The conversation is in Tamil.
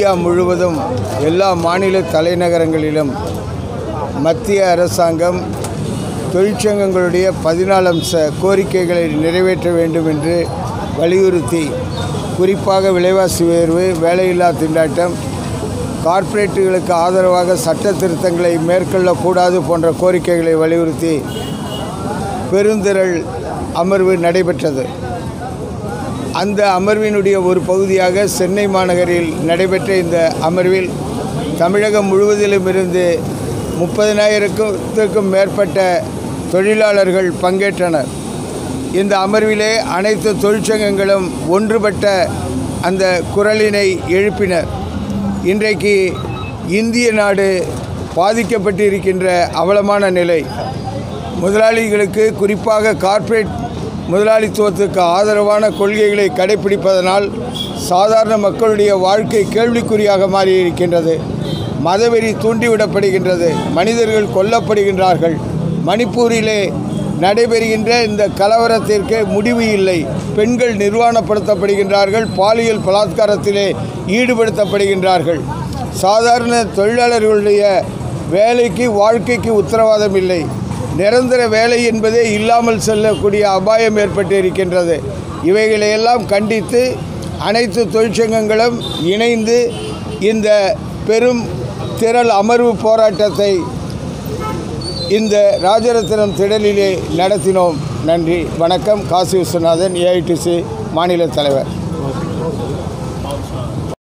இந்தியா முழுவதும் எல்லா மாநில தலைநகரங்களிலும் மத்திய அரசாங்கம் தொழிற்சங்கங்களுடைய 14 அம்ச கோரிக்கைகளை நிறைவேற்ற வேண்டும் என்று வலியுறுத்தி, குறிப்பாக விலைவாசி உயர்வு, வேலையில்லா திண்டாட்டம், கார்ப்பரேட்டுகளுக்கு ஆதரவாக சட்ட திருத்தங்களை மேற்கொள்ளக்கூடாது போன்ற கோரிக்கைகளை வலியுறுத்தி பெருந்திரள் அமர்வு நடைபெற்றது. அந்த அமர்வினுடைய ஒரு பகுதியாக சென்னை மாநகரில் நடைபெற்ற இந்த அமர்வில் தமிழகம் முழுவதிலும் இருந்து 30,000க்கும் மேற்பட்ட தொழிலாளர்கள் பங்கேற்றனர். இந்த அமர்விலே அனைத்து தொழிற்சங்கங்களும் ஒன்றுபட்ட அந்த குரலினை எழுப்பினர். இன்றைக்கு இந்திய நாடு பாதிக்கப்பட்டிருக்கின்ற அவலமான நிலை, முதலாளிகளுக்கு, குறிப்பாக கார்ப்பரேட் முதலாளித்துவத்துக்கு ஆதரவான கொள்கைகளை கடைபிடிப்பதனால் சாதாரண மக்களுடைய வாழ்க்கை கேள்விக்குறியாக மாறியிருக்கின்றது. மதவெறி தூண்டிவிடப்படுகின்றது. மனிதர்கள் கொல்லப்படுகின்றார்கள். மணிப்பூரிலே நடைபெறுகின்ற இந்த கலவரத்திற்கு முடிவு இல்லை. பெண்கள் நிர்வாணப்படுத்தப்படுகின்றார்கள். பாலியல் பலாத்காரத்திலே ஈடுபடுத்தப்படுகின்றார்கள். சாதாரண தொழிலாளர்களுடைய வேலைக்கு, வாழ்க்கைக்கு உத்தரவாதம் இல்லை. நிரந்தர வேலை என்பதே இல்லாமல் செல்லக்கூடிய அபாயம் ஏற்பட்டு இருக்கின்றது. இவைகளையெல்லாம் கண்டித்து அனைத்து தொழிற்சங்கங்களும் இணைந்து இந்த பெரும் திரள் அமர்வு போராட்டத்தை இந்த ராஜரத்தினம் திடலிலே நடத்தினோம். நன்றி, வணக்கம். காசி விஸ்வநாதன், ஏஐடிசி மாநில தலைவர்.